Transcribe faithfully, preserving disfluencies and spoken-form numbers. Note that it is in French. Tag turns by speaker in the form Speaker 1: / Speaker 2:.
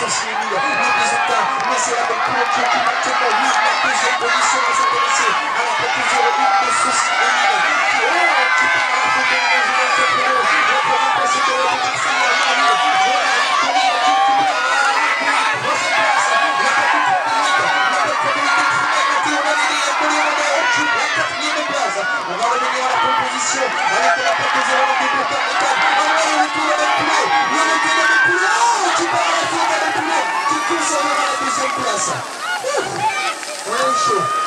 Speaker 1: chercher Emile, le deuxième mais c'est avec Poulontier qui va actuellement lui la deuxième position à s'intéresser à la proposition une de ceux-ci, Emile, qui, oh, qui part à la photo de nos joueurs de Polo, le premier passé de la petite fille à Marie, voilà, Tony qui part à la troisième place, la petite probabilité, la petite probabilité qui va monter, on va venir, Tony Robert occupe la quatrième place, on va revenir à la proposition avec la proposition de Bourgogne Métal, on va le retour avec Poulet, le retour avec Poulet, oh, qui part à la photo avec Poulet, qui conservera la deuxième place. Ouh, on est chaud.